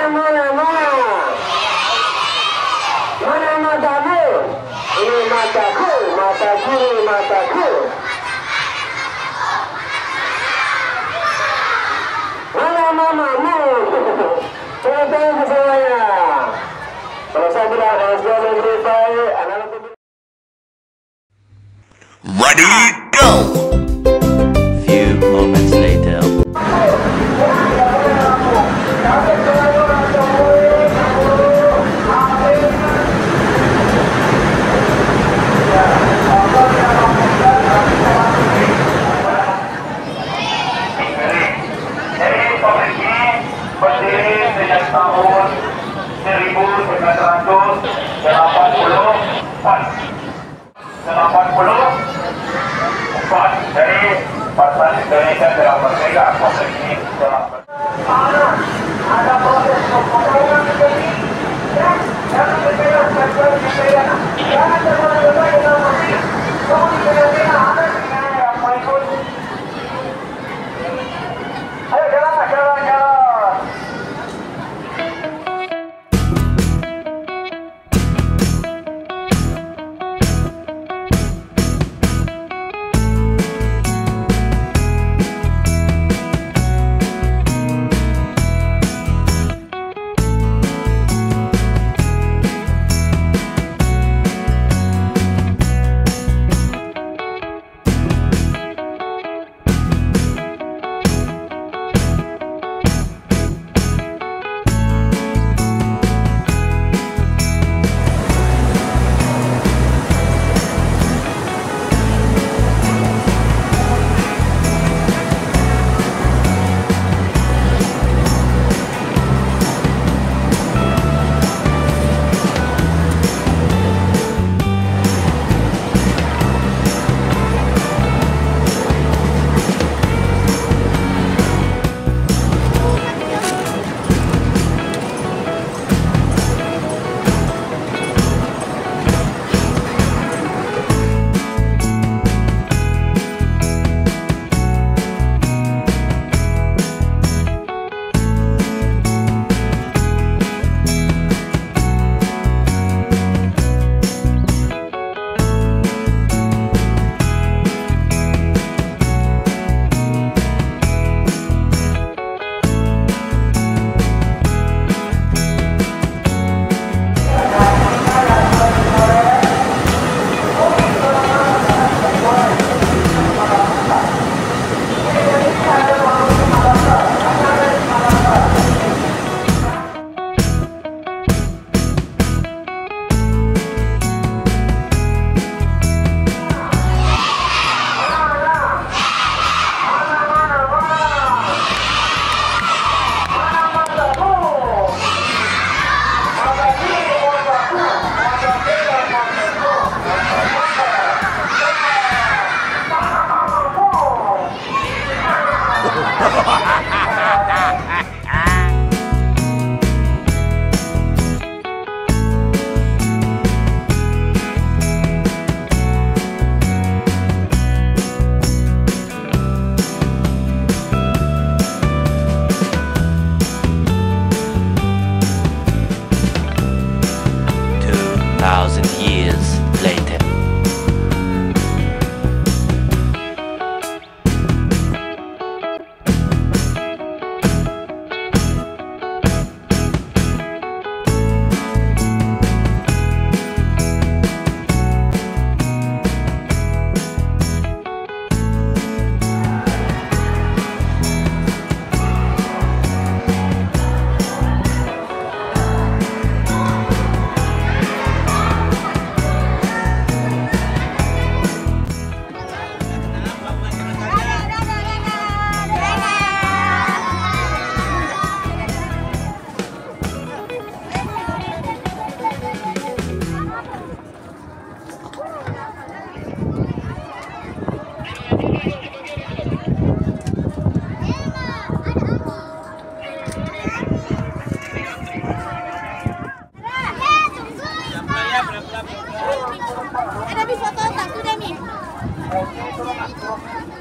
Mana matamu? Ini mataku, mata kiri mataku. Mana mamamu? Tunggu semuanya. Kalau saya bilang sudah memberitahu anak-anak. Ready, go! Few moments later. Berdiri sejak tahun 1984 dari Partai Indonesia dalam Merdeka Komisi dalam ada proses pembangunan ini jangan berbeda jangan berbeda dengan musik kemudian ada yang mengikut ayo jalan. Years later.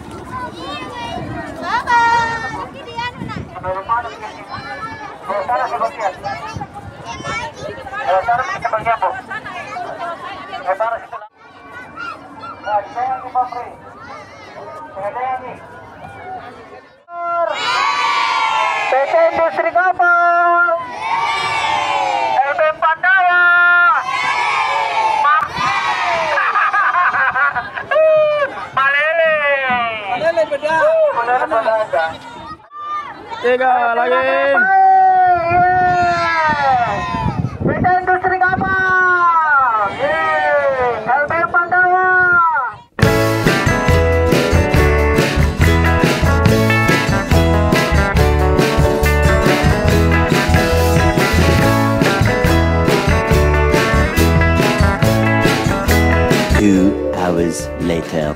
Bye-bye. bagian. Taruh di bagian, Bu. Taruh situ. Nah, jangan di Papri. Jangan nih. PT Industri Kapal. LBM Pandawa. Malele. Malele beda. Malele beda. 3 lagi. PT Industri Kapal. LBM Pandawa. Hours later.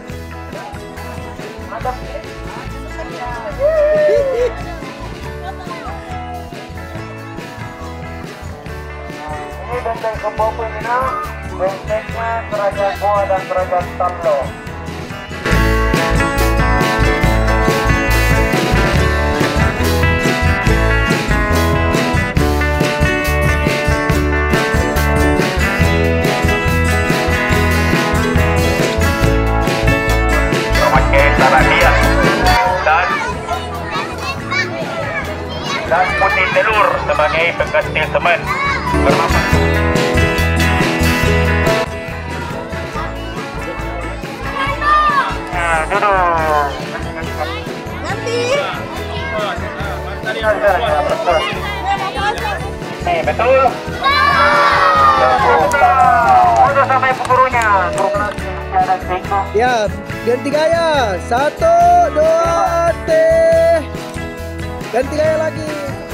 Ini benteng Kembopo ini, bentengnya Kerajaan Goa dan Kerajaan Tamlo. Dan putih telur sebagai pengganti semen berlapis. Nah, duduk. Nih, betul. Udah sampai gurunya. Ya, ganti gaya. 1, 2, 3. Ganti gaya lagi.